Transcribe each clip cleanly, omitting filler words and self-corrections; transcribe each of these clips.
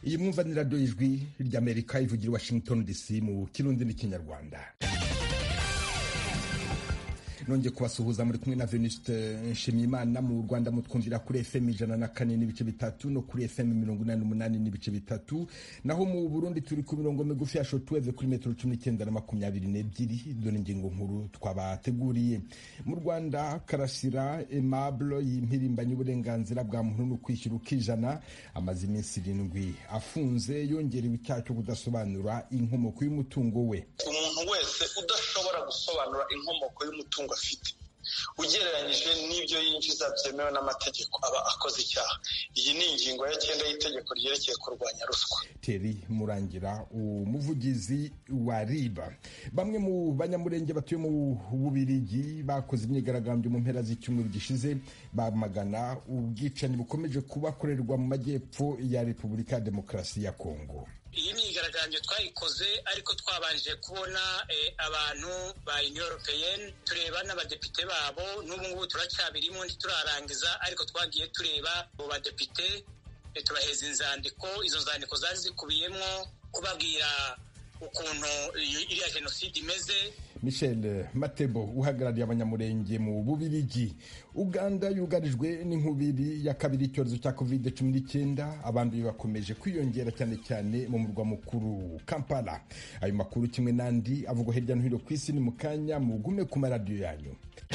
iyi mwumva ni radiyo y'ijwi ry'Amerika ivugira i Washington DC mu Kirundi n'Ikinyarwanda. Nongeye kubasuhuza muri kumwe na Venuste Nshimiyimana. Mu Rwanda mutwumvira kuri FM 104.3 no kuri FM 88.3, naho mu Burundi turi ku mirongo migufi ya shortwave kuri metero 19 na 22. Dore ingingo nkuru twabateguriye. Mu Rwanda Karasira Aimable yimpirimbanyi uburenganzira bwa muntu no kwishyura ukijana amaze iminsi 7 afunze, yongerewe icyaha cyo kudasobanura inkomoko y'umutungo we. Umuntu wese udashobora gusobanura inkomoko y'umutungo afite ugereranyije n'ibyo yinjiza byemewe n'amategeko aba akoze icyaha. Iyi ni ingingo ya 9 y'itegeko ryerekeye kurwanya ruswa. Thierry Murangira, umuvugizi wa Riba. Bamwe mu banyamurenge batuye mu Bubiligi bakoze imyigaragambyo mu mpera z'icyumweru gishize bamagana ubwicanyi bukomeje kubakorerwa mu majyepfo ya Repubulika ya Demokarasi ya Kongo. Iyi myigaragambyo twayikoze ariko twabanjije kubona abantu ba Union Européenne, tureba n'abadepite babo. N'ubu ngubu turacyabirimo ntiturarangiza, ariko twagiye tureba abo badepite turaheza inzandiko. Izo nzandiko zari zikubiyemo kubabwira ukuntu iriya jenoside imeze. Michel Matebo uhagarariye abanyamurenge mu Bubiligi. Uganda yugarijwe n'inkubiri ya kabiri icyorezo cya COVID-19, abantu bakomeje kwiyongera cyane cyane mu murwa mukuru Kampala. Ayo makuru kimwe n'andi avugwa hirya no hino ku isi ni mu kanya, mugume ku maradiyo yanyu.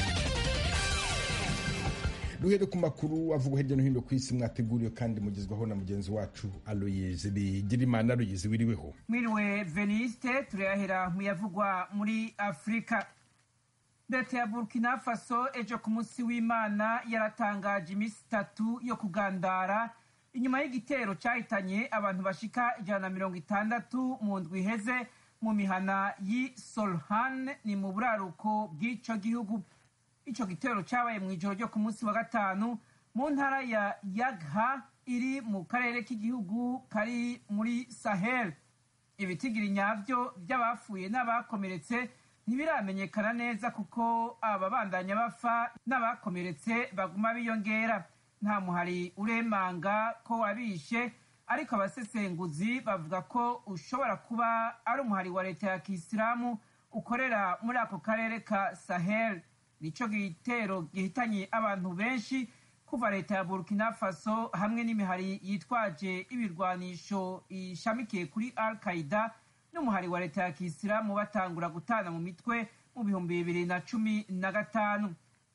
Duhere ku makuru avugwa hirya no hino ku isi mwateguriwe kandi mugezwaho na mugenzi wacu Aloyize Bigirimana. Aloyize, wiriweho? Mwiriwe Veniste. Turayahera mu yavugwa muri Afrika. Leta ya Burkina Faso ejo ku munsi w'Imana yaratangaje iminsi 3 yo kugandara inyuma y'igitero cyahitanye abantu bashika 160 mu ndwi iheze mu mihana y'i Solhan, ni mu buraruko bw'ico gihugu. Ico gitero cyabaye mu ijoro ryo ku munsi wa gatanu mu ntara ya Yagha iri mu karere k'igihugu kari muri Sahel. Ibitigiri nyavyo by'abafuye n'abakomeretse ntibiramenyekana neza kuko ababandanya bafa n'abakomeretse baguma biyongera. Nta muhari uremanga ko wabishe, ariko abasesenguzi bavuga ko ushobora kuba ari umuhari wa leta ya Kisilamu ukorera muri ako karere ka Sahel. Nico gitero gihitanye abantu benshi kuva leta ya Burkina Faso hamwe n'imihari yitwaje ibirwanisho ishamikiye kuri Al-Qaeda n'umuhari wa leta ya Kisilamu batangura gutana mu mitwe mu 2015.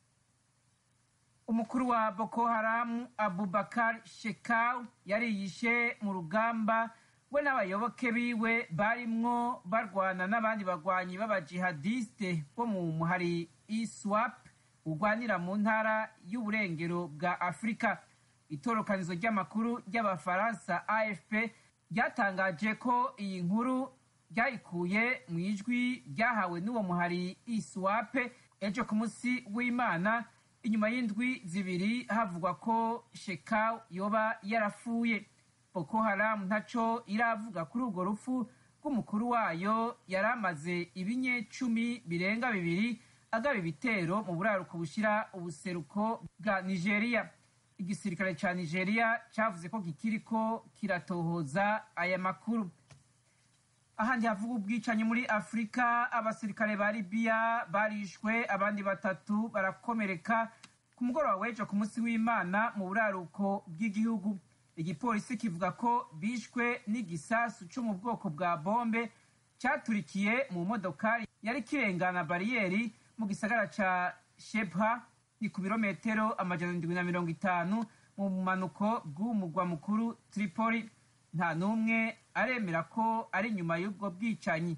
Umukuru wa Boko Haram Abubakar Shekau yariyishe mu rugamba we n'abayoboke biwe barimwo barwana n'abandi bagwanyi b'abajihadiste bo mu muhari ISWAP urwanira mu ntara y'uburengero bwa Afrika. Itorokanizo ry'amakuru ry'abafaransa AFP ryatangaje ko iyi nkuru ryayikuye mu ijwi ryahawe n'uwo muhari ISWAP ejo ku munsi w'Imana, inyuma y'indwi 2 havugwa ko Shekau yoba yarafuye. Boko Haram ntaco iravuga kuri urwo rupfu rw'umukuru wayo yaramaze ibinye 10 birenga 2 agaba ibitero mu buraruko bushira ubuseruko bwa Nigeria. Igisirikare ca Nigeria cavuze ko kikiriko kiratohoza aya makuru. Ahandi havuga ubwicanyi muri Afrika, abasirikare ba Libya barishwe, abandi 3 barakomereka ku mugoroba w'ejo ku munsi w'Imana mu buraruko bw'igihugu. Igipolisi kivuga ko bishwe n'igisasu cyo mu bwoko bwa bombe cyaturikiye mu modokari yari kirengana bariyeri mu gisagara ca Shebha, ni ku birometero 750 mu manuko bw'umugwa mukuru Tripoli. Nta numwe aremera ko ari nyuma y'ubwo bwicanyi.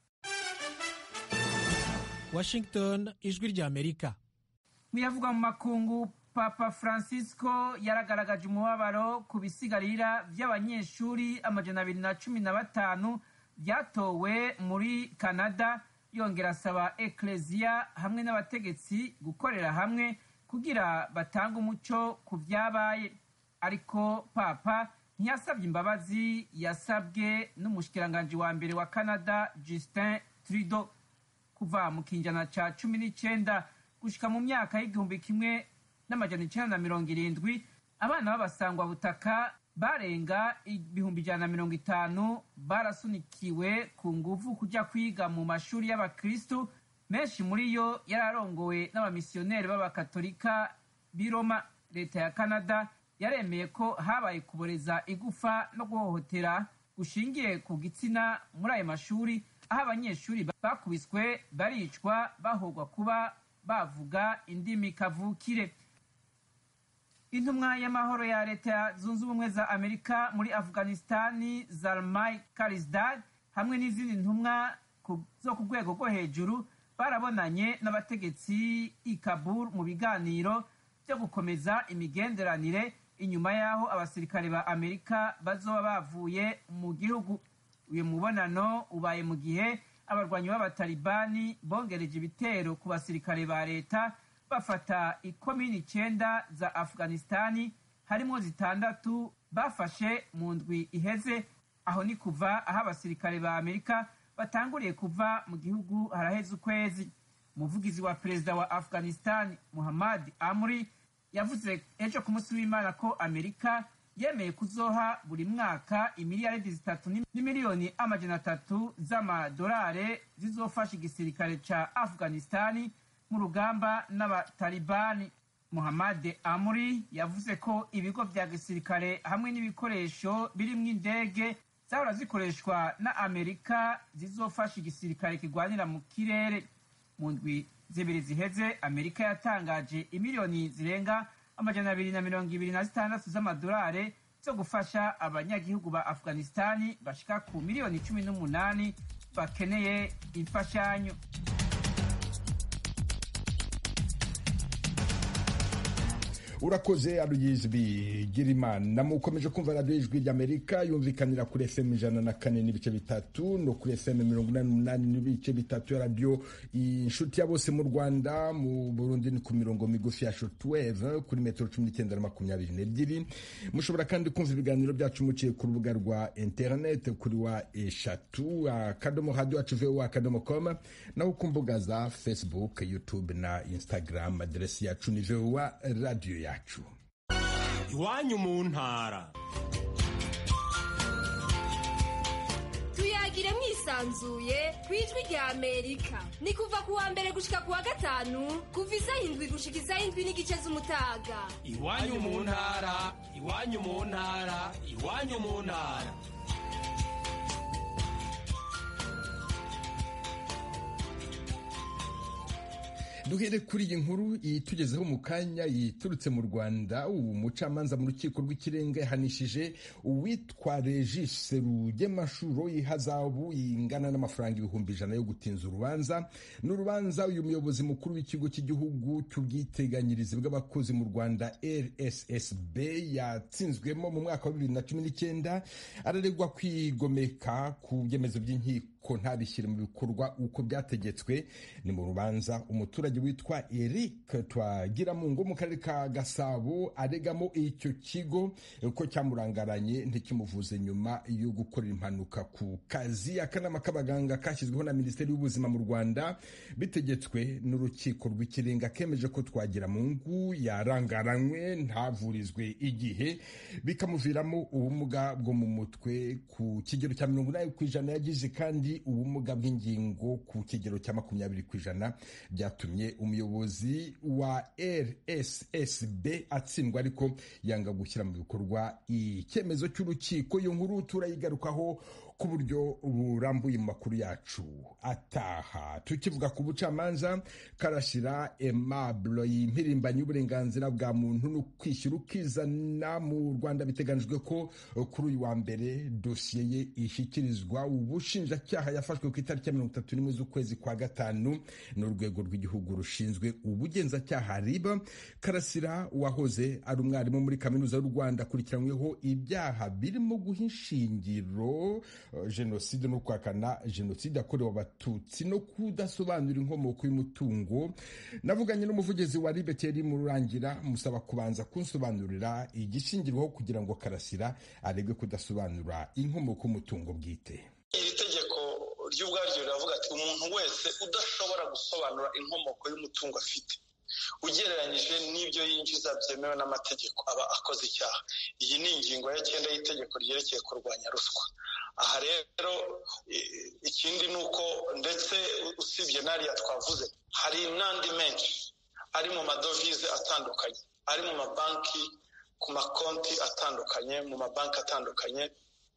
Washington, ijwi ry'Amerika. Muyavuga mu makungu, Papa Francisco yaragaragaje umubabaro ku bisigarira by'abanyeshuri 215 byatowe muri Canada, yongera asaba Ecclesia hamwe n'abategetsi gukorera hamwe kugira batange umuco ku byabaye. Ariko Papa ntiyasabye imbabazi yasabwe n'umushikiranganji wa mbere wa Canada Justin Trudeau. Kuva mu kinjana ca 19 gushika mu myaka y'igihumbi kimwe n'amajana 1970 abana b'abasangwa butaka barenga 150 barasunikiwe ku nguvu kuja kwiga mu mashuri y'abakristu, menshi muri yo yararongowe n'abamisiyoneri b'abakatolika b'i Roma. Leta ya Canada yaremeye ko habaye kuboreza igufa no guhohotera gushingiye ku gitsina muri ayo mashuri, aho abanyeshuri bakubiswe baricwa bahogwa kuba bavuga indimi kavukire. Intumwa y'amahoro ya Leta Zunze Ubumwe za Amerika muri Afghanistani, Zalmay Khalilzad, hamwe n'izindi ntumwa zo ku rwego rwo hejuru barabonanye n'abategetsi i Kabul mu biganiro byo gukomeza imigenderanire inyuma y'aho abasirikare ba Amerika bazoba bavuye mu gihugu. Uyu mubonano ubaye mu gihe abarwanyi b'abatalibani bongereje ibitero ku basirikare ba leta, bafata ikomini 9 za Afghanistani, harimo 6 bafashe mu ndwi iheze. Aho ni kuva aho abasirikare ba Amerika batanguriye kuva mu gihugu haraheze ukwezi. Umuvugizi wa perezida wa Afghanistan Muhammad Amri yavuze ejo ku munsi w'Imana ko Amerika yemeye kuzoha buri mwaka imiliyaridi 3 n'imiliyoni 300 z'amadolari zizofasha igisirikare ca Afghanistani mu rugamba n'abatalibani. Muhammad Amri yavuze ko ibigo vya gisirikare hamwe n'ibikoresho birimwo indege zahora zikoreshwa na Amerika zizofasha igisirikare kigwanira mu kirere. Mu ndwi zibiri ziheze, Amerika yatangaje imiliyoni zirenga 226 z'amadolari zo gufasha abanyagihugu ba Afghanistani bashika ku miliyoni 18 bakeneye imfashanyo. Urakoze Aloyizi Bigirimana. Mukomeje kumva radiyo ijwi ry'Amerika yumvikanira kuri FM 104.3 no kuri FM 88.3 ya radiyo inshuti ya bose mu Rwanda. Mu Burundi ni ku mirongo migufi ya shortwave kuri metero 1922. Mushobora kandi kumva ibiganiro byacu muciye ku rubuga rwa internet kuri wa eshatu @radio@voa.com, naho ku mbuga za Facebook, YouTube na Instagram. Aderesi yacu ni VOA Radio yacu. Iwanyu mu ntara. Tuyagire mwisanzuye kwijwi rya Amerika. Ni kuva kuwa mbere gushika kuwa gatanu, kuva 7 gushika 7:30 z'umutaga. Iwanyu mu ntara, iwanyu mu ntara, iwanyu mu ntara. Duhere kuri iyi nkuru itugezeho mu kanya yiturutse mu Rwanda. Umucamanza mu rukiko rw'ikirenga yahanishije uwitwa Regis Rugemashuro ihazabu ingana n'amafaranga 100,000 yo gutinza urubanza. N'urubanza uyu muyobozi mukuru w'ikigo cy'igihugu cy'ubwiteganyirize bw'abakozi mu Rwanda RSSB yatsinzwemo mu mwaka wa 2019, araregwa kwigomeka ku byemezo by'inkiko ntabishyire mu bikorwa uko byategetswe. Ni mu rubanza umuturage witwa Eric Twagiramungu mu karere ka Gasabo aregamo icyo kigo ko cyamurangaranye ntikimuvuze nyuma yo gukorera impanuka ku kazi. Akanama k'abaganga kashyizweho na Minisiteri y'Ubuzima mu Rwanda bitegetswe n'urukiko rw'ikirenga kemeje ko Twagiramungu yarangaranywe ntavurizwe igihe, bikamuviramo ubumuga bwo mu mutwe ku kigero cya 80% yagize, kandi ubumuga bw'ingingo ku kigero cya 20%. Byatumye umuyobozi wa RSSB atsindwa, ariko yanga gushyira mu bikorwa icyemezo cy'urukiko. Iyo nkuru turayigarukaho ku buryo burambuye mu makuru yacu ataha. Tukivuga ku bucamanza, Karasira Aimable y'impirimbanyi y'uburenganzira bwa muntu no kwishyura ukizana mu Rwanda biteganijwe ko kuri uyu wa mbere dosiye ye ishyikirizwa ubushinjacyaha. Yafashwe ku itariki ya 31 z'ukwezi kwa gatanu n'urwego rw'igihugu rushinzwe ubugenzacyaha RIB. Karasira wahoze ari umwarimu muri kaminuza y'u Rwanda akurikiranyweho ibyaha birimo guha ishingiro jenoside no kwakana jenoside yakorewe abatutsi no kudasobanura inkomoko y'umutungo. Navuganye n'umuvugizi wa RIB Thierry Murangira musaba kubanza kunsobanurira igishingirwaho kugira ngo Karasira aregwe kudasobanura inkomoko y'umutungo bwite. Iri tegeko ry'ubwaryo riravuga ati umuntu wese udashobora gusobanura inkomoko y'umutungo afite ugereranyije n'ibyo yinjiza byemewe n'amategeko aba akoze icyaha. Iyi ni ingingo ya 9 y'itegeko ryerekeye kurwanya ruswa. Aha rero ikindi ni uko ndetse usibye n'ariya twavuze hari n'andi menshi ari mu madovize atandukanye, ari mu mabanki, ku makonti atandukanye, mu mabanki atandukanye,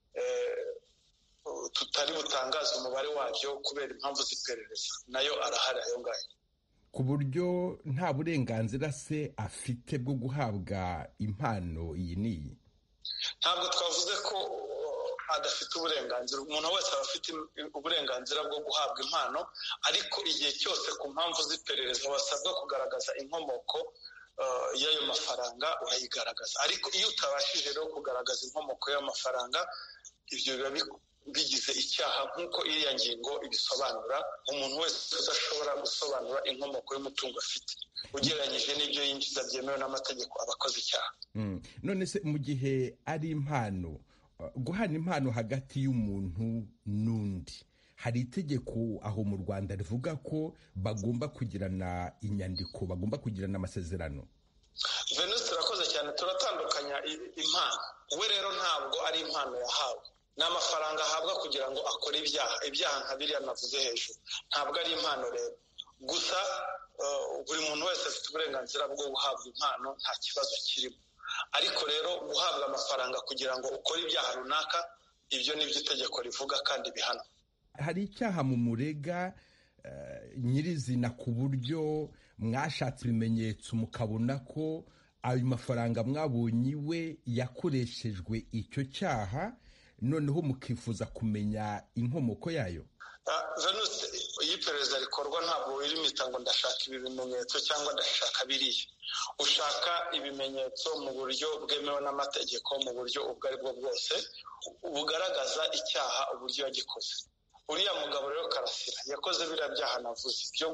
tutari butangaza umubare wabyo kubera impamvu z'iperereza, nayo arahari ayo ngayo. Ku buryo nta burenganzira se afite bwo guhabwa impano iyi n'iyi? Ntabwo twavuze ko adafite uburenganzira. Umuntu wese aba afite uburenganzira bwo guhabwa impano, ariko igihe cyose ku mpamvu z'iperereza wasabwa kugaragaza inkomoko y'ayo mafaranga urayigaragaza. Ariko iyo utabashije rero kugaragaza inkomoko y'amafaranga, ibyo biba bigize icyaha nk'uko iriya ngingo ibisobanura. Umuntu wese udashobora gusobanura inkomoko y'umutungo afite ugereranyije n'ibyo yinjiza byemewe n'amategeko aba akoze icyaha. None se mu gihe ari impano, guhana impano hagati y'umuntu n'undi, hari itegeko aho mu Rwanda rivuga ko bagomba kugirana inyandiko, bagomba kugirana amasezerano? Venuste, urakoze cyane. Turatandukanya impano. We rero ntabwo ari impano yahawe, ni amafaranga ahabwa kugira ngo akore ibyaha nka biriya navuze hejuru. Ntabwo ari impano rero. Gusa buri muntu wese afite uburenganzira bwo guhabwa impano, nta kibazo kirimo. Ariko rero guhabwa amafaranga kugira ngo ukore ibyaha runaka, ibyo ni byo itegeko rivuga kandi bihana. Hari icyaha mu murega nyirizina ku buryo mwashatse ibimenyetso mukabona ko ayo mafaranga mwabonye iwe yakoreshejwe icyo cyaha, noneho mukifuza kumenya inkomoko yayo? Venuste, iyo iperereza rikorwa ntabwo wirimita ngo ndashaka ibi bimenyetso cyangwa ndashaka biriya. Ushaka ibimenyetso mu buryo bwemewe n'amategeko, mu buryo ubwo ari bwo bwose bugaragaza icyaha uburyo yagikoze. Uriya mugabo rero Karasira yakoze biriya byaha navuze byo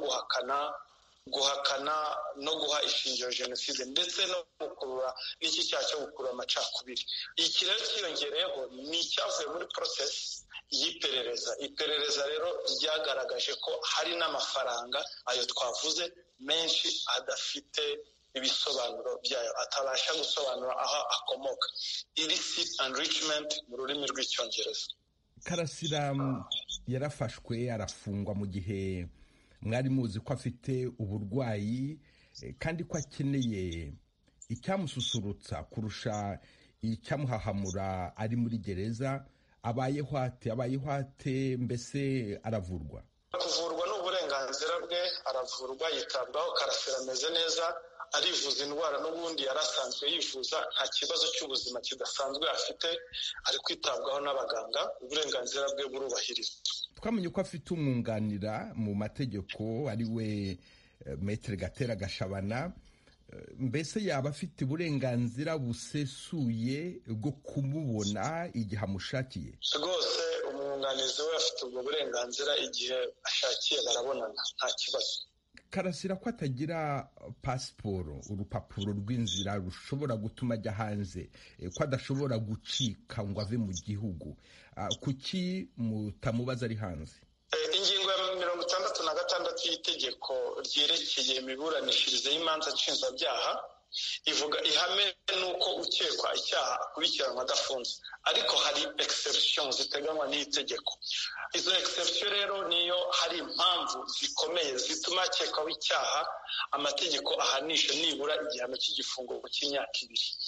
guhakana no guha ishingiro jenoside ndetse no gukurura n'iki cyaha cyo gukurura amacakubiri. Iki rero cyiyongereyeho ni icyavuye muri process y'iperereza. Iperereza rero ryagaragaje ko hari n'amafaranga ayo twavuze menshi adafite ibisobanuro byayo, atabasha gusobanura aho akomoka. Illicit enrichment mu rurimi rw'icyongereza. Karasira yarafashwe arafungwa mu gihe mwari muzi ko afite uburwayi kandi ko akeneye icyamususurutsa kurusha icyamuhahamura ari muri gereza. Abayeho ate mbese aravurwa? Kuvurwa ni uburenganzira bwe, aravurwa, yitabwaho. Karasira ameze neza, arivuza indwara n'ubundi yari asanzwe yivuza, nta kibazo cy'ubuzima kidasanzwe afite, ari kwitabwaho n'abaganga, uburenganzira bwe burubahirizwa. Twamenye ko afite umwunganira mu mategeko ari we Maître Gatera Gashabana. Mbese yaba afite uburenganzira busesuye bwo kumubona igihe amushakiye? Rwose umwunganizi we afite ubwo burenganzira, igihe ashakiye barabonana, nta kibazo. Karasira ko atagira pasiporo, urupapuro rw'inzira rushobora gutuma ajya hanze, ko adashobora gucika ngo ave mu gihugu, kuki mutamubaza ari hanze? Ingingo ya 66 y'itegeko ryerekeye imiburanishirize y'imanza nshinjabyaha ivuga ihame nuko ukekwa icyaha akurikiranwa adafunze, ariko hari exception ziteganywa n'iri tegeko. Izo exception rero niyo hari impamvu zikomeye zituma akekwaho icyaha amategeko ahanisha nibura igihano cy'igifungo cy'imyaka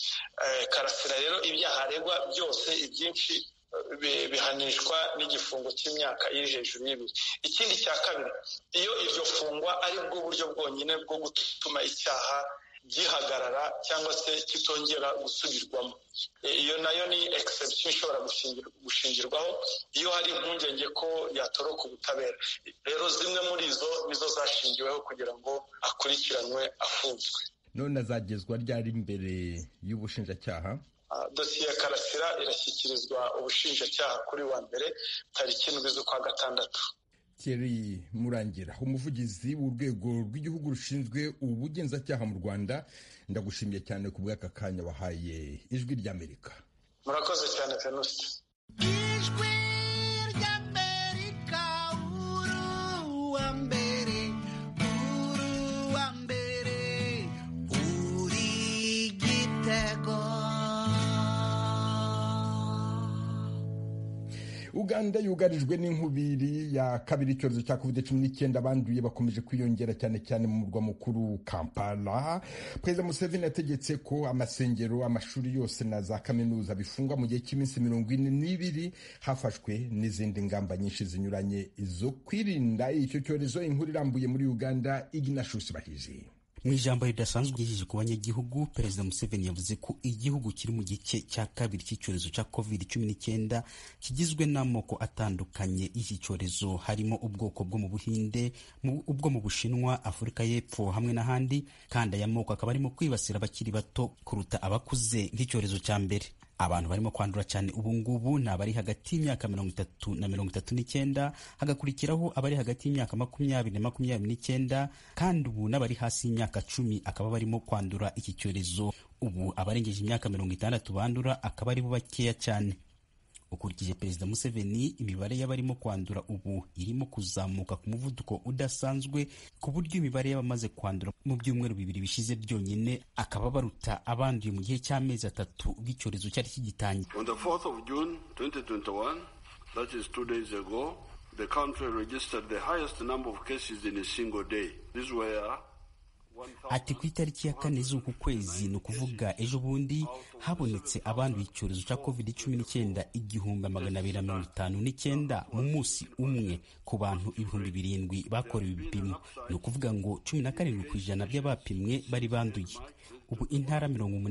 2. Karasira rero ibyaha aregwa byose ibyinshi bihanishwa n'igifungo cy'imyaka iri hejuru y'ibiri. Ikindi cya kabiri, iyo iryo fungwa ari bwo buryo bwonyine bwo gutuma icyaha gihagarara cyangwa se kitongera gusubirwamo, iyo nayo ni exception ishobora gushingirwaho iyo hari impungenge ko yatoroka ubutabera. Rero zimwe muri izo nizo zashingiweho kugira ngo akurikiranwe afunzwe. None azagezwa ryari imbere y'ubushinjacyaha? Dosiye ya Karasira irashyikirizwa ubushinjacyaha kuri wa mbere tariki 7 z'ukwa gatandatu. Thierry Murangira, umuvugizi w'urwego rw'igihugu rushinzwe ubugenzacyaha mu Rwanda, ndagushimiye cyane ku bw'aka kanya wahaye Ijwi ry'Amerika. Murakoze cyane Venuste. Ijwi ry'Amerika, uruwa mbere Uganda yugarijwe n'inkubiri ya kabiri icyorezo cya COVID-19, abanduye bakomeje kwiyongera cyane cyane mu murwa mukuru Kampala. Perezida Museveni yategetse ko amasengero, amashuri yose na za kaminuza bifungwa mu gihe cy'iminsi 42, hafashwe n'izindi ngamba nyinshi zinyuranye zo kwirinda icyo cyorezo. Inkuru irambuye muri Uganda, Ignatius Bahizi. Mu ijambo ridasanzwe ryijeje ku banyagihugu, Perezida Museveni yavuze ko igihugu kiri mu gice cya kabiri cy'icyorezo cya COVID-19 kigizwe n'amoko atandukanye y'iki cyorezo, harimo ubwoko bwo mu Buhinde, ubwo mu Bushinwa, Afurika y'Epfo hamwe n'ahandi, kandi aya moko akaba arimo kwibasira abakiri bato kuruta abakuze nk'icyorezo cya mbere. Abantu barimo kwandura cyane ubu ngubu ni abari hagati y'imyaka 30 na 39, hagakurikiraho abari hagati y'imyaka 20 na 29, kandi ubu n'abari hasi y'imyaka 10 akaba barimo kwandura iki cyorezo. Ubu abarengeje imyaka 60 bandura akaba ari bo bakeya cyane. Ukurikije Perezida Museveni, imibare y'abarimo kwandura ubu irimo kuzamuka ku muvuduko udasanzwe, ku buryo imibare y'abamaze kwandura mu byumweru 2 bishize byonyine akaba baruta abanduye mu gihe cy'amezi 3 bw'icyorezo cyari kigitangira. On the 4th of June 2021, that is 2 days ago, the country registered the highest number of cases in a single day. These were Ati ku itariki ya 4 z'uku kwezi, ni ukuvuga ejo bundi, habonetse abanduye icyorezo cya COVID-19 259 mu munsi umwe ku bantu 7,000 bakorewe ibipimo. Ni ukuvuga ngo 17% by'abapimwe bari banduye. Ubu intara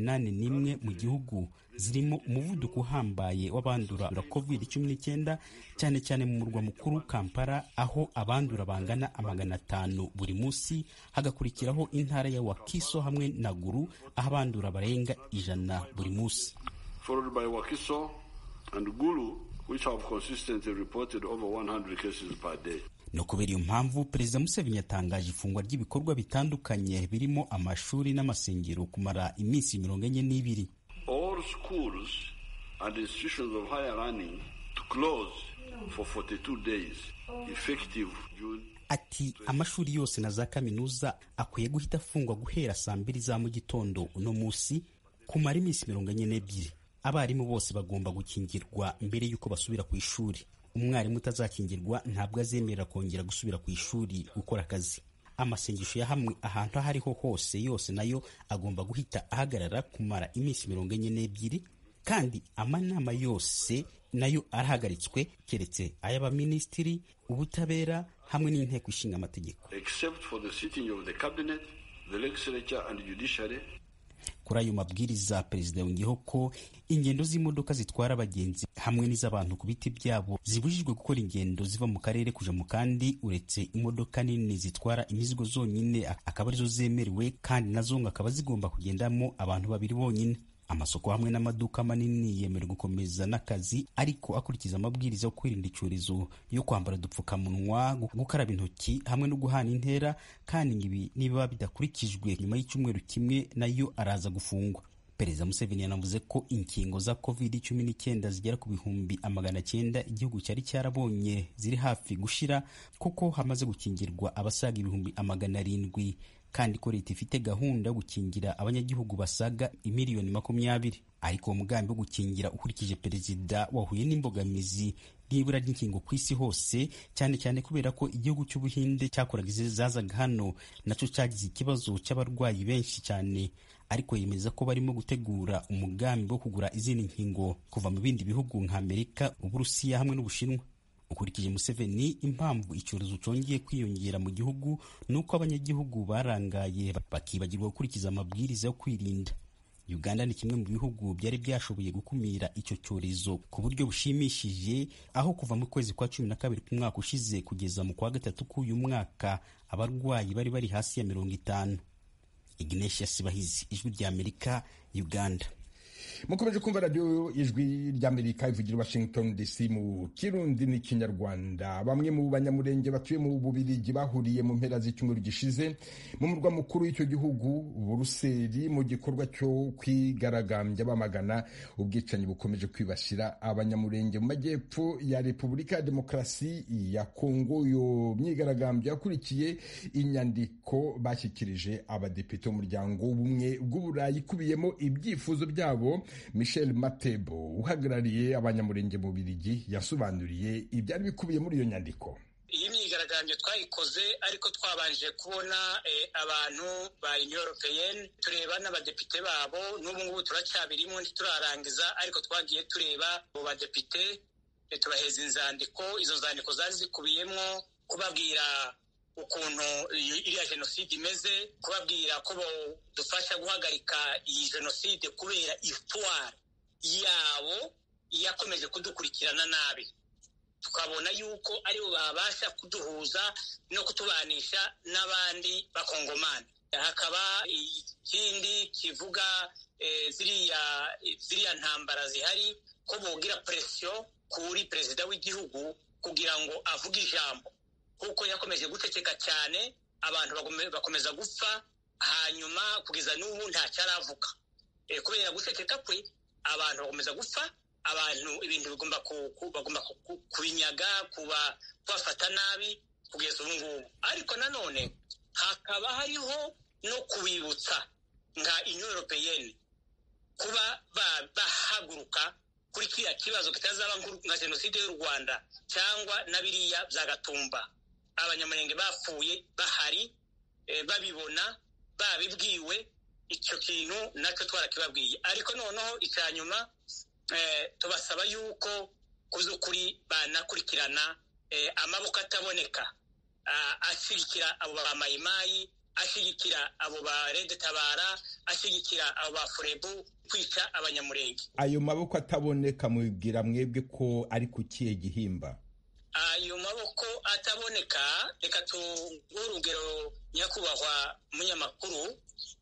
81 mu gihugu zirimo umuvuduko uhambaye w'abandura COVID-19, cyane cyane mu murwa mukuru Kampala, aho abandura bangana 500 buri munsi, hagakurikiraho intara ya Wakiso hamwe na Gulu, aho abandura barenga 100 buri munsi. Followed by Wakiso and Gulu, which have consistently reported over 100 cases per day. No kubera iyo mpamvu, Perezida Museveni yatangaje ifungwa ry'ibikorwa bitandukanye birimo amashuri n'amasengero kumara iminsi 42. All schools and institutions of higher learning to close for 42 days, effective June. Ati amashuri yose na za kaminuza akwiye guhita afungwa guhera saa 2 za mu gitondo uno munsi kumara iminsi 42. Abarimu bose bagomba gukingirwa mbere y'uko basubira ku ishuri. Umwarimu utazakingirwa ntabwo azemerera kongera gusubira ku ishuri gukora akazi. Amasengesho ya hamwe ahantu aho ariho hose yose nayo agomba guhita ahagarara kumara iminsi 42, kandi amanama yose nayo arahagaritswe keretse ay'abaminisitiri, ubutabera hamwe n'inteko ishinga amategeko. Except for the sitting of the cabinet, the legislature and judiciary. Kuri ayo mabwiriza, Perezida yongeyeho ko ingendo z'imodoka zitwara abagenzi hamwe n'iz'abantu ku biti byabo zibujijwe gukora ingendo ziva mu karere kuja mu kandi, uretse imodoka nini zitwara imizigo zonyine akaba arizo zemerewe, kandi nazo akaba zigomba kugendamo abantu 2 bonyine. Amasoko hamwe n'amaduka manini yemerewe gukomeza n'akazi, ariko akurikiza amabwiriza yo kwirinda icyorezo yo kwambara udupfukamunwa, gukaraba intoki hamwe no guhana intera, kandi ibi niba bidakurikijwe nyuma y'icyumweru kimwe nayo araza gufungwa. Perezida Museveni yanavuze ko inkingo za COVID-19 zigera ku 900 igihugu cyari cyarabonye ziri hafi gushira, kuko hamaze gukingirwa abasaga 700,000, kandi ko leta ifite gahunda yo gukingira abanyagihugu basaga 20,000,000. Ariko umugambi wo gukingira ukurikije Perezida wahuye n'imbogamizi n'ibura ry'inkingo ku isi hose, cyane cyane kubera ko igihugu cy'Ubuhinde cyakoraga zazaga hano nacyo cyagize ikibazo cy'abarwayi benshi cyane, ariko yemeza ko barimo gutegura umugambi wo kugura izindi nkingo kuva mu bindi bihugu nka Amerika, Uburusiya hamwe n'Ubushinwa. Ukurikije Museveni, impamvu icyorezo cyongeye kwiyongera mu gihugu nuko abanyagihugu barangaye bakibagirwa gukurikiza amabwiriza yo kwirinda. Uganda ni kimwe mu bihugu byari byashoboye gukumira icyo cyorezo ku buryo bushimishije, aho kuva mu kwezi kwa 12 k'umwaka ushize kugeza mu kwa 3 k'uyu mwaka abarwayi bari hasi ya 50. Ignatius Bahizi, Ijwi ry'Amerika, Uganda. Mukomeje kumva radio Ijwi ry'Amerika ivugira Washington DC mu Kirundi n'Ikinyarwanda. Bamwe mu banyamurenge batuye mu Bubiligi bahuriye mu mpera z'icyumweru gishize mu murwa mukuru w'icyo gihugu Buruseli mu gikorwa cyo kwigaragambya bamagana ubwicanyi bukomeje kwibasira abanyamurenge mu majyepfo ya Repubulika ya Demokarasi ya Kongo. Yo myigaragambyo yakurikiye inyandiko bashyikirije abadepite b'umuryango w'ubumwe bw'Uburayi kubiyemo ibyifuzo byabo Michel Matebo uhagarariye abanyamurenge mu Bubiligi yasobanuriye ibyari bikubiye muri iyo nyandiko. Iyi myigaragambyo twayikoze ariko twabanje kubona abantu ba Union Européenne tureba n'abadepite babo n'ubu ngubu turacyabirimo ntiturarangiza ariko twagiye tureba abo badepite tubaheza inzandiko. Izo nzandiko zari zikubiyemo kubabwira ukuntu iriya jenoside imeze, kubabwira ko dufasha guhagarika iyi jenoside kubera histoire yabo yakomeje kudukurikirana nabi, tukabona yuko aribo babasha kuduhuza no kutubanisha n'abandi bakongomani. Hakaba ikindi kivuga ziriya ntambara zihari ko bogira presiyo kuri perezida w'igihugu kugira ngo avuge ijambo, kuko yakomeje guceceka cyane, abantu bakomeza gupfa, hanyuma kugeza n'ubu ntacyaravuga. Kubera guceceka kwe abantu bakomeza gupfa, abantu ibintu bagomba kubinyaga, kubafata nabi kugeza ubu ngubu. Ariko nanone hakaba hariho no kubibutsa nka Union Européenne kuba bahaguruka kuri kiriya kibazo kitazaba nka jenoside y'u Rwanda cyangwa na biriya bya Gatumba. Abanyamurenge bapfuye bahari, babibona, babibwiwe, icyo kintu nacyo twarakibabwiye. Ariko noneho icya nyuma tubasaba yuko kuzukuri banakurikirana amaboko ataboneka, ashyigikira abo ba Mayimayi, ashyigikira abo ba Red Tabara, ashyigikira abo ba Furebu kwica abanyamurenge. Ayo maboko ataboneka mubwira mwebwe ko ari ku kihe gihimba? Ayo maboko ataboneka, reka tuguhe urugero nyakubahwa munyamakuru.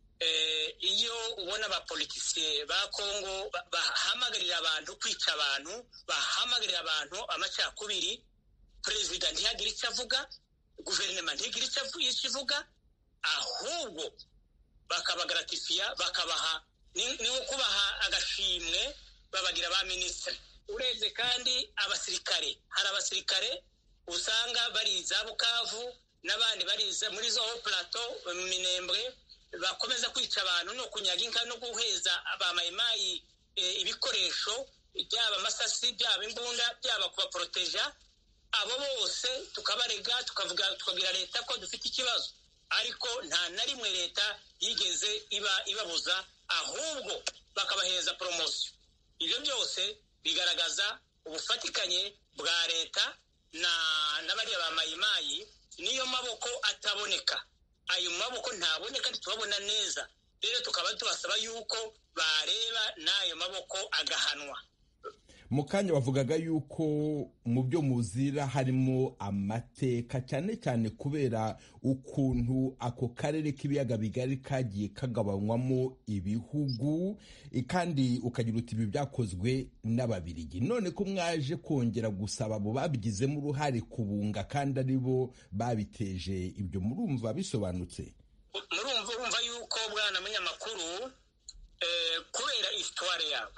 Iyo ubona abapolitisiye ba Kongo bahamagarira abantu kwica abantu, bahamagarira abantu amacakubiri, perezida ntihagire icyo avuga, guverinoma ntigira icyo ivuga, ahubwo bakabagaratifiya, bakabaha ni kubaha agashimwe, babagira ba minisitiri. Urebye kandi abasirikare, hari abasirikare usanga bari za Bukavu n'abandi bari muri zo Plateau, Minembwe, bakomeza kwica abantu no kunyaga inka no guheza aba Mayimayi ibikoresho, byaba amasasi, byaba imbunda, byaba kubaproteja. Abo bose tukabarega, tukabwira leta ko dufite ikibazo, ariko nta na rimwe leta yigeze ibabuza, ahubwo bakabaheza promosiyo. Ibyo byose bigaragaza ubufatikanye bwa leta n'abariya ba Mayimayi. Niyo maboko ataboneka, ayo maboko ntaboneka, ntitubabona neza. Rero tukaba tubasaba yuko bareba n'ayo maboko agahanwa. Mu kanya bavugaga yuko mu byo muzira harimo amateka, cyane cyane kubera ukuntu ako karere k'ibiyaga bigari kagiye kagabanywamo ibihugu, kandi ukagira uti ibi byakozwe n'Ababiligi. None ko mwaje kongera gusaba abo babigizemo uruhare kubunga kandi ari bo babiteje ibyo, murumva bisobanutse? Urumva yuko bwana munyamakuru, kubera histoire yabo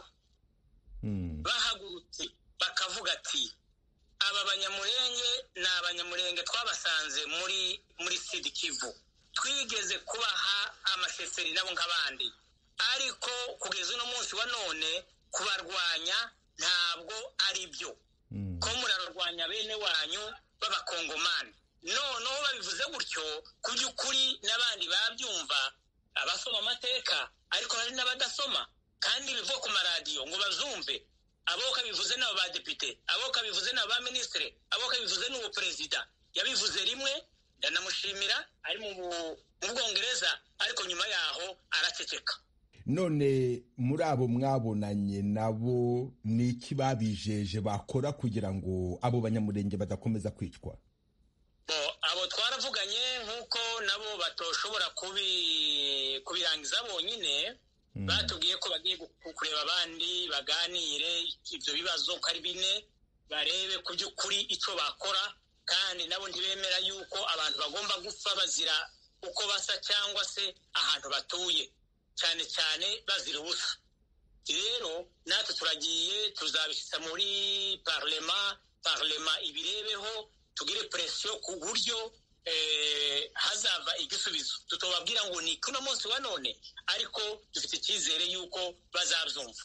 bahagurutse bakavuga ati aba banyamurenge ni abanyamurenge twabasanze muri Sud Kivu, twigeze kubaha amasheseri nabo nk'abandi, ariko kugeza uno munsi wa none kubarwanya ntabwo ari byo, ko murarwanya bene wanyu b'abakongomani. Noneho babivuze gutyo, ku by'ukuri n'abandi babyumva, abasoma amateka, ariko hari n'abadasoma kandi bivuga ku maradiyo ngo bazumve. Abo kabivuze n'abo badepite, abo kabivuze n'abo ba minisitiri, abo kabivuze n'ubu perezida yabivuze rimwe, ndanamushimira, ari mu Bwongereza, ariko nyuma yaho araceceka. None muri abo mwabonanye nabo ni iki babijeje bakora kugira ngo abo banyamurenge badakomeza kwicwa? Abo twaravuganye nk'uko nabo batoshobora kubirangiza bonyine. Batubwiye ko bagiye kureba abandi baganire ibyo bibazo ko ari bine, barebe ku by'ukuri icyo bakora, kandi nabo ntibemera yuko abantu bagomba gupfa bazira uko basa cyangwa se ahantu batuye, cyane cyane bazira ubusa. Rero natwe turagiye tuzabishyitsa muri parlema ibirebeho, tugire presiyo ku buryo hazava igisubizo. Tutobabwira ngo ni kuno munsi wa none, ariko dufite icyizere yuko bazabyumva.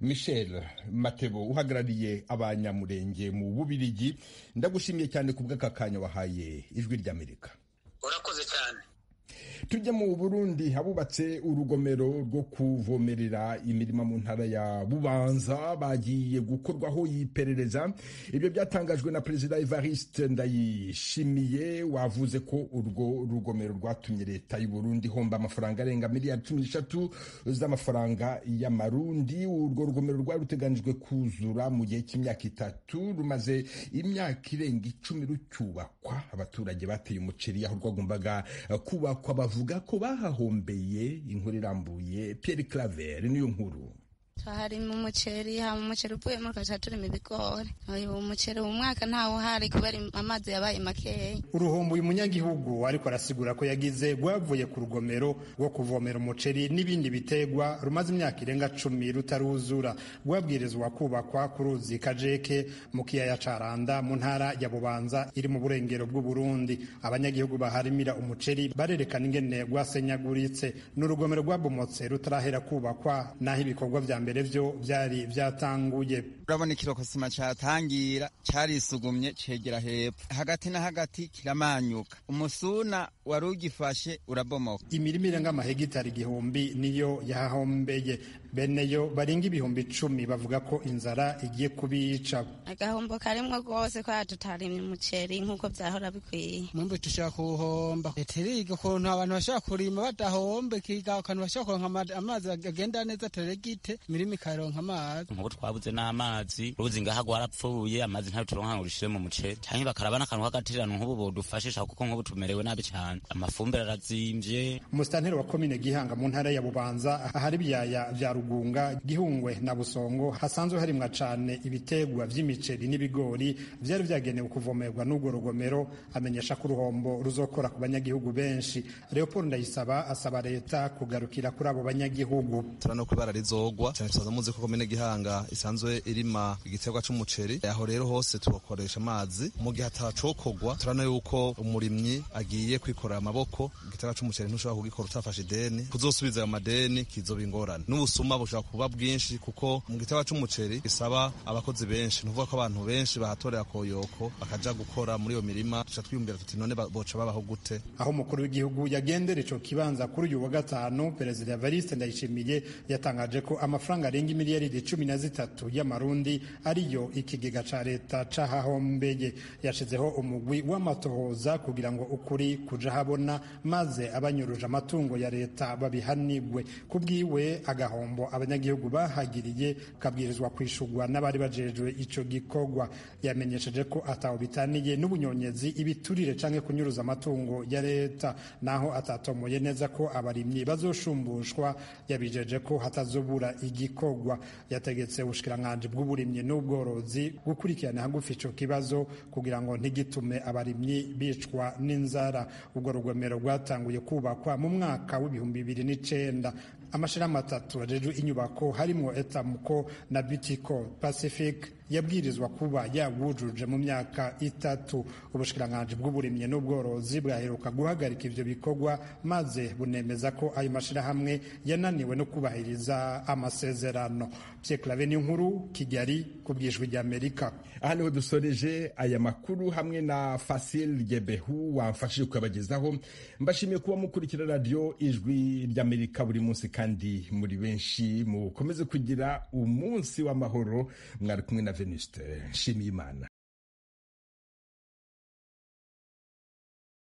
Michel Matebo uhagarariye abanyamurenge mu Bubirigi, ndagushimiye cyane ku bw'aka kanya wahaye Ijwi ry'Amerika. Urakoze cyane. Tujye mu Burundi, abubatse urugomero rwo kuvomerera imirima mu ntara ya Bubanza bagiye gukorwaho iperereza. Ibyo byatangajwe na Perezida Evariste Ndayishimiye, wavuze ko urwo rugomero rwatumye leta y'u Burundi homba amafaranga arenga miliyari 13 z'amafaranga y'amarundi. Urwo rugomero rwari ruteganijwe kuzura mu gihe cy'imyaka 3, rumaze imyaka irenga 10 rucyubakwa. Abaturage bateye umuceri aho rwagombaga kubakwa bavuga ko bahahombeye. Inkuru irambuye Pierre Claver niyo nkuru. Hari mu muceri uvuye muri kaca turimo ibigori. Uyu muceri mu mwaka ntawo hari kubera amazi yabaye makeya. Uruhombo uyu munyagihugu ariko arasigura ko yagize rwavuye ku rugomero rwo kuvomera umuceri n'ibindi bitegwa rumaze imyaka irenga 10 rutaruzura. Rwabwirizwa kubakwa ku ruzi Kajeke mu kiyaya ca Randa mu ntara ya Bubanza iri mu burengero bw'u Burundi. Abanyagihugu baharimira umuceri barerekana ingene rwasenyaguritse. N'urugomero rwabomotse rutarahera kubakwa naho ibikorwa vya mbere vyo vyari vyatanguye. Urabona ikirokosima cyatangira cyarisugumye cegera hepfo, hagati na hagati kiramanyuka, umusuna wari ugifashe urabomoka. Imirima irenga amahegitari 1000 niyo yahombeye. Beneyo baringa ibihumbi 10 bavuga ko inzara igiye kubica. Agahombo karimwo rwose kwa tutarimye umuceri nkuko vyahora bikwiye. Mumbe tushaka kuhomba eteriga ukuntu abantu bashaka kurima badahombe, kiga ukuntu bashaka kuronka amazi agenda neza teregite mirimo ikaronka amazi. Nkuko twabuze n'amazi, ruzi ngaha gwarapfuye, amazi ntayo turonka ngo rishire mu muceri. Cyangwa bakarabana akantu kagatirana nk'ubu bodufashisha kuko nk'ubu tumerewe nabi cyane. Amafumbire arazimvye. Umustanteri wa komine Gihanga mu ntara ya Bubanza ahari biyaya vya Rugunga, Gihungwe na Busongo hasanzwe harimwa cane ibitegwa vy'imiceri n'ibigori vyari vyagenewe kuvomerwa n'urwo rugomero. Amenyesha ko uruhombo ruzokora ku banyagihugu benshi. Leopold Ndayisaba asaba leta kugarukira kuri abo banyagihugu. Turano kubara rizogwa cyane tuzaza muzi ko komine Gihanga isanzwe irima igitegwa c'umuceri. Aho rero hose tubakoresha amazi mu gihe atacokogwa. Turano yuko umurimyi agiye kwikorera amaboko, igitegwa c'umuceri ntushobora kugikora utafashe ideni, kuzosubiza ayo madeni kizoba ingorane. N'ubusuma bushobora kuba bwinshi kuko mu gitegwa c'umuceri bisaba abakozi benshi. Ntuvuga ko abantu benshi bahatorera koyoko bakaja gukora muri iyo mirima. Tuca twiyumvira tuti none boca babaho gute? Aho umukuru w'igihugu yagendera ico kibanza kuri uyu wa gatanu, Perezida Evariste Ndayishimiye yatangaje ko amafaranga arenga miliyari 13 y'amarundi ariyo ikigega ca leta cahahombeye. Yashizeho umugwi w'amatohoza kugira ngo ukuri kuja habona maze abanyuruje amatungo ya leta babihanigwe. Kubwiwe agahombo abanyagihugu bahagiriye kabwirizwa kwishurwa n'abari bajejwe ico gikorwa. Yamenyesheje ko ataho bitaniye n'ubunyonyezi, ibiturire canke kunyuruza amatungo ya leta, naho atatomoye neza ko abarimyi bazoshumbushwa. Yabijeje ko hatazobura igikorwa. Yategetse ubushikiranganje bw'uburimyi n'ubworozi gukurikirana hagufi ico kibazo kugira ngo ntigitume abarimyi bicwa n'inzara. Ubwo rugomero rwatanguye kubakwa mu mwaka w'2009. Amashirahamwe 3 ajejwe inyubako harimo Etamuko na Bitico Pacific yabwirizwa kuba yawujuje mu myaka 3. Ubushikiranganje bw'uburimyi n'ubworozi bwaheruka guhagarika ivyo bikorwa maze bunemeza ko ayo mashirahamwe yananiwe no kubahiriza amasezerano. Pierre Claver nkuru Kigali kubwijwe rya Amerika. Aha niho dusoreje aya makuru hamwe na Fasil Gebehu wamfashije kubagezaho. Mbashimiye kuba mukurikira radio Ijwi ry'Amerika buri munsi kandi muri benshi. Mukomeze kugira umunsi w'amahoro. Mwari kumwe na Venuste Nshimiyimana.